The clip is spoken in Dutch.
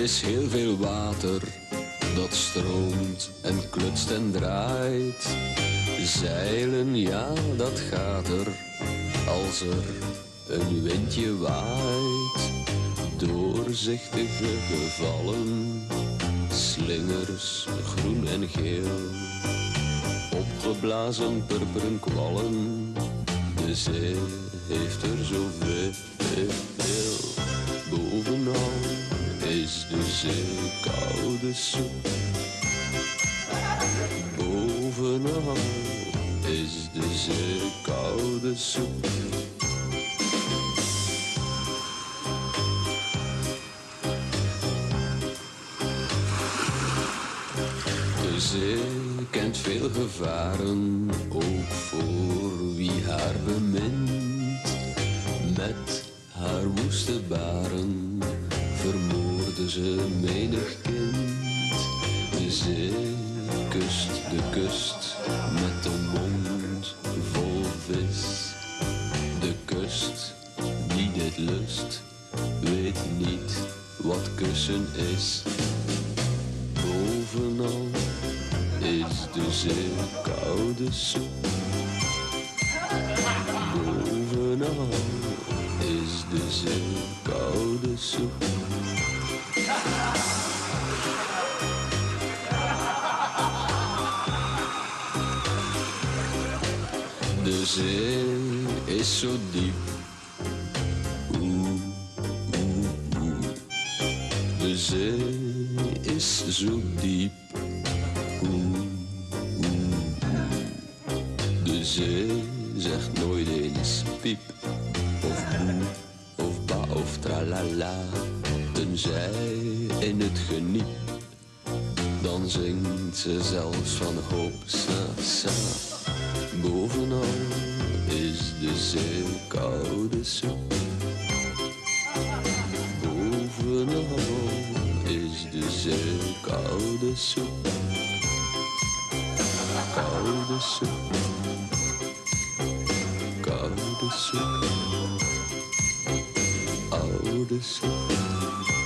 is heel veel water dat stroomt en klutst en draait. Zeilen, ja, dat gaat er als er een windje waait. Doorzichtige gevallen, slingers groen en geel. Opgeblazen purperen kwallen, de zee heeft er zoveel. Bovenal is de zee koude soep. Bovenal is de zee koude soep. De zee kent veel gevaren, ook voor wie haar bemint. Met haar woeste baren vermoorde ze menig kind. De zee kust de kust met een mond vol vis. De kust die dit lust weet niet wat kussen is. Bovenal is de zee koude soep. Bovenal is de zee koude soep. De zee is zo diep. De zee is zo diep. De zee zegt nooit eens piep of boe of ba of tralala. Tenzij in het geniep, dan zingt ze zelfs van hoop sa sa. Bovenal is de zee koude soep. Bovenal is de zee koude soep. Koude soep. Koude soep. Oude soep.